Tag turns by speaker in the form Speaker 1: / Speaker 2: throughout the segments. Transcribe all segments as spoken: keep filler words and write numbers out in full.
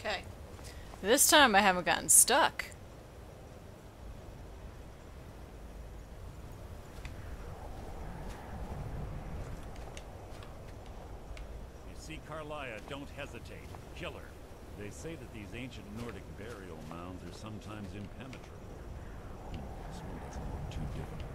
Speaker 1: Okay. This time I haven't gotten stuck.
Speaker 2: You see Carlia, don't hesitate. Kill her. They say that these ancient Nordic burial mounds are sometimes impenetrable. Hmm, this one doesn't look too difficult.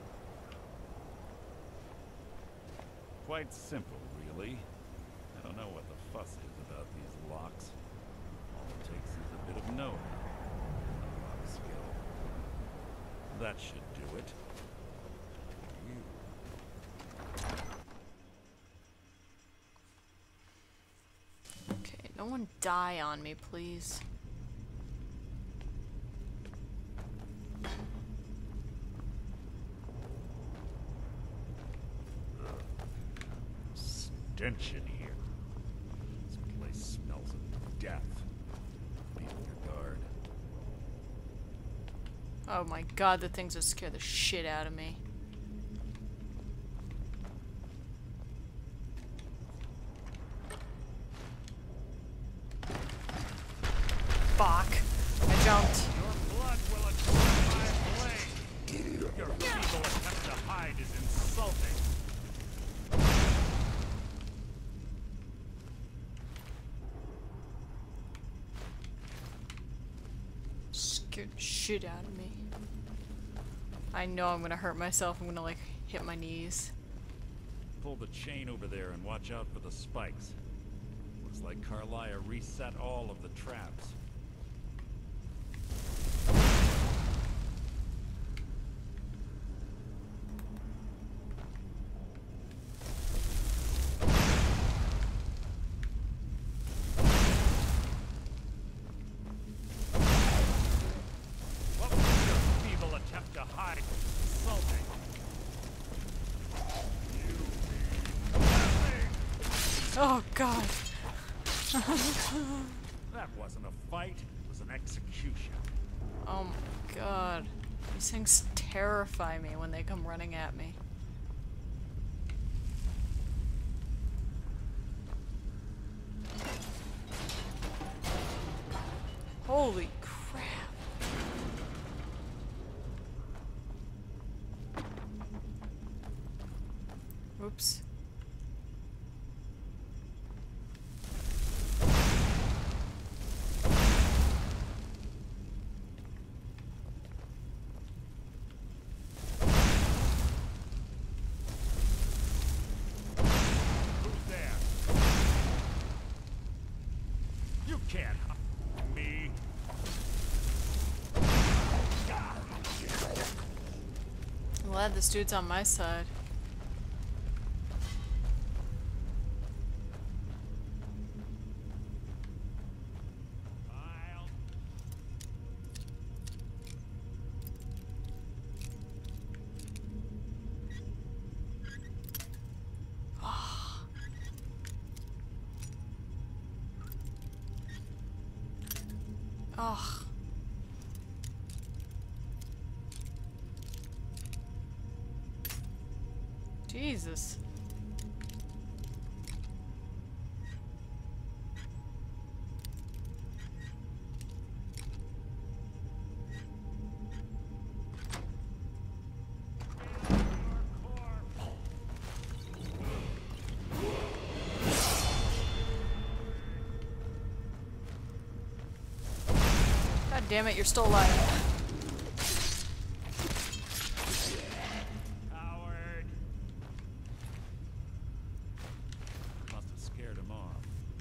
Speaker 2: Quite simple, really. I don't know what the fuss is about these locks. All it takes is a bit of know-how, and a lot of skill. That should do it. You.
Speaker 1: Okay, no one die on me, please.
Speaker 2: Stench in here. This place smells of death. Be on your guard.
Speaker 1: Oh my god, the things that scare the shit out of me. Fuck. I jumped.
Speaker 2: Your blood will attract my blade. Your feeble attempt to hide is insulting.
Speaker 1: Scared the shit out of me. I know I'm gonna hurt myself. I'm gonna like hit my knees.
Speaker 2: Pull the chain over there and watch out for the spikes. Looks like Carlia reset all of the traps. What was your feeble attempt to hide? Insulting. You mean nothing.
Speaker 1: Oh god.
Speaker 2: That wasn't a fight, it was an execution.
Speaker 1: Oh my god. These things terrify me when they come running at me. Holy crap. Oops.
Speaker 2: You can't hide me.
Speaker 1: I'm glad this dude's on my side.
Speaker 2: I'll...
Speaker 1: Ugh. Jesus. God damn it, you're still alive.
Speaker 2: Coward. Must have scared him off.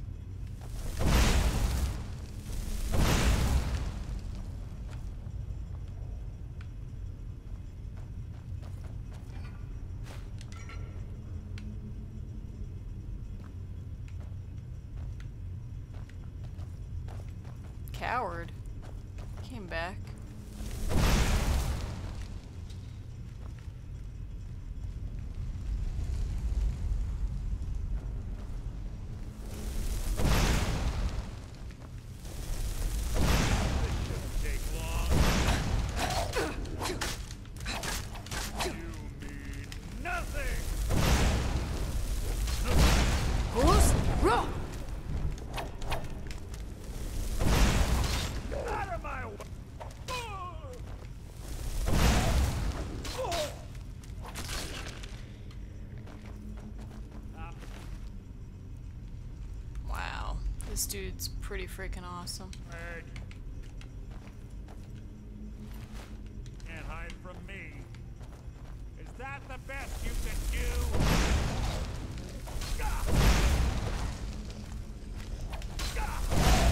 Speaker 1: Coward. Came back.
Speaker 2: Take long. You mean nothing.
Speaker 1: Who's wrong? This dude's pretty freaking awesome.
Speaker 2: Hey. Can't hide from me. Is that the best you can do? Gah! Gah!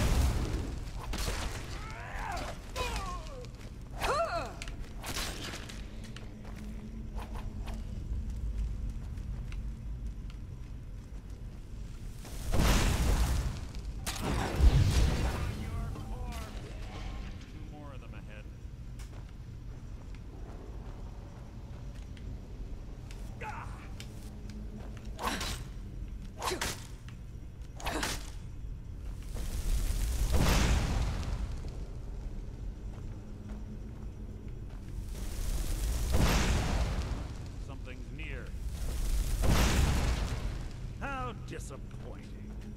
Speaker 2: Disappointing.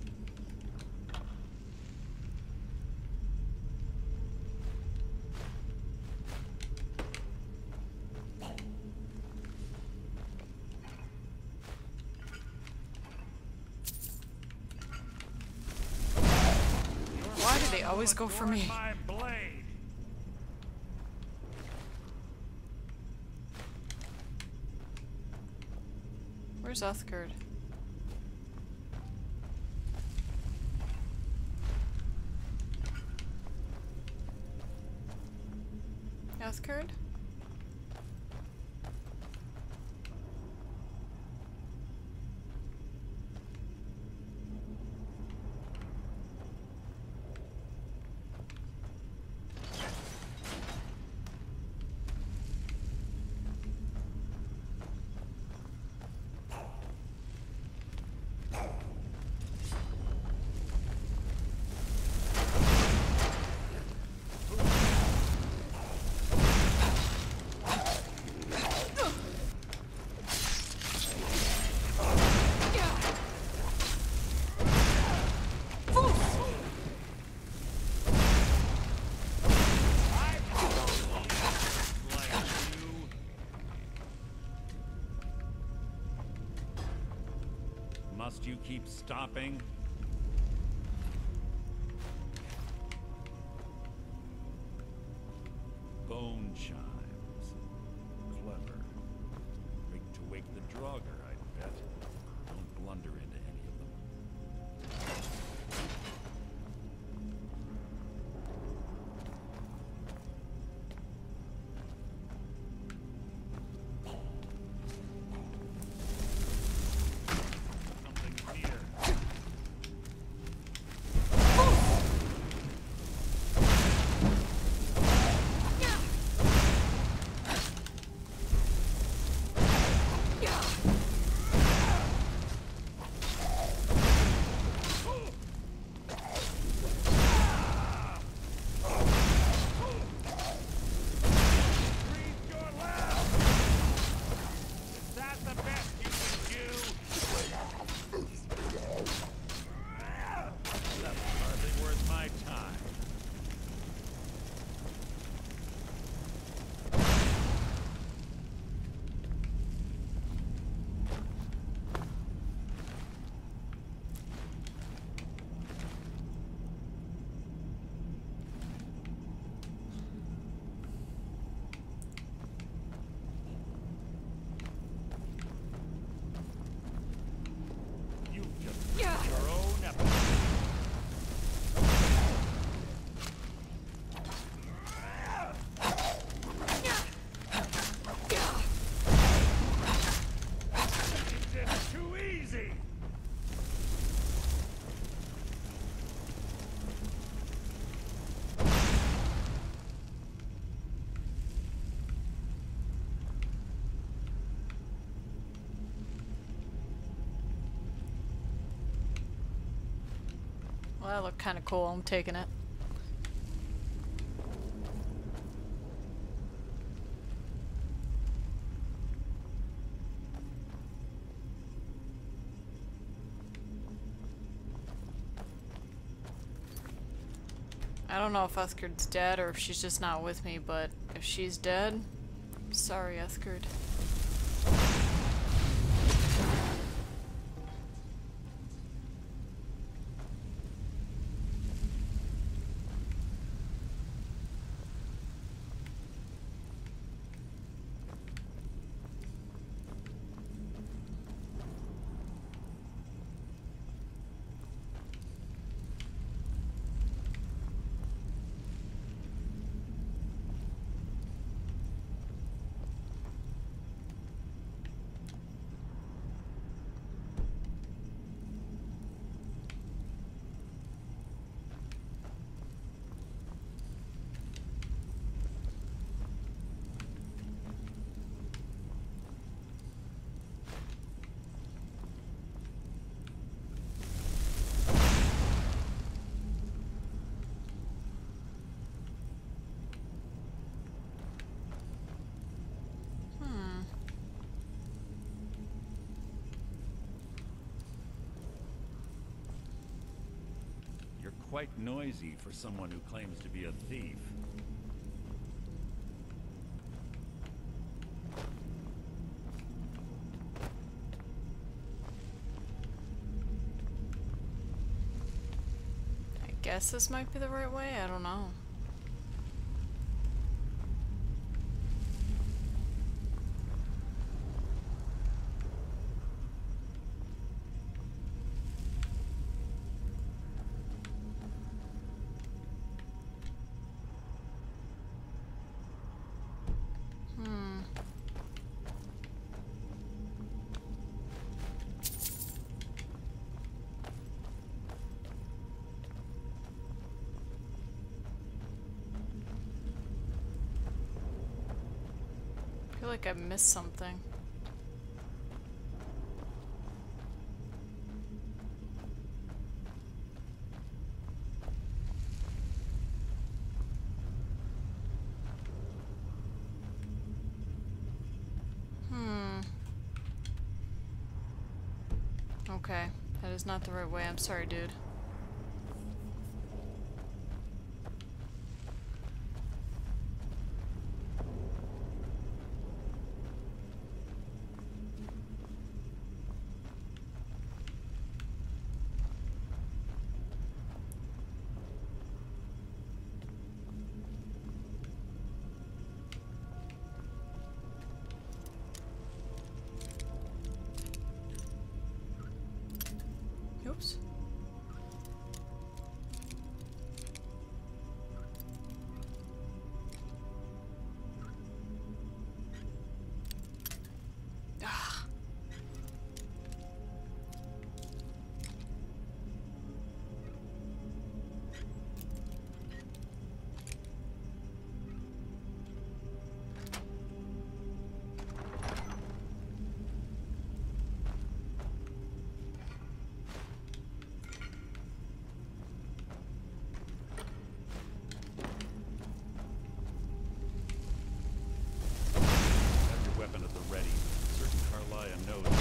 Speaker 1: Why do they always go for me?
Speaker 2: My blade.
Speaker 1: Where's Uthgard? Uthgard? Must you keep stopping? Bone chimes. Clever. Rigged to wake the Draugr, I bet. Don't blunder into any of them. Well, that looked kind of cool. I'm taking it. I don't know if Uthgard's dead or if she's just not with me, but if she's dead, I'm sorry, Uthgard.
Speaker 2: quite noisy for someone who claims to be a thief.
Speaker 3: I guess this might be the right way, I don't know. I feel like I missed something. Hmm. Okay, that is not the right way. I'm sorry, dude. Oops. Ah.
Speaker 2: Have your weapon at the ready. Certain Carlia knows.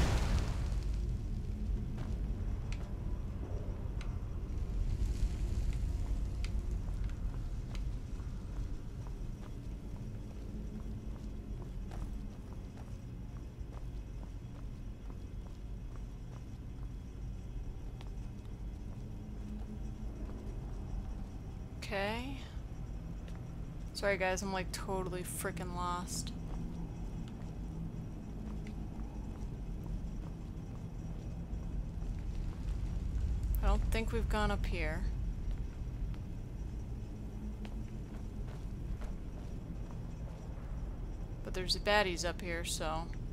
Speaker 3: Okay. Sorry guys, I'm like totally freaking lost. I don't think we've gone up here. But there's baddies up here, so...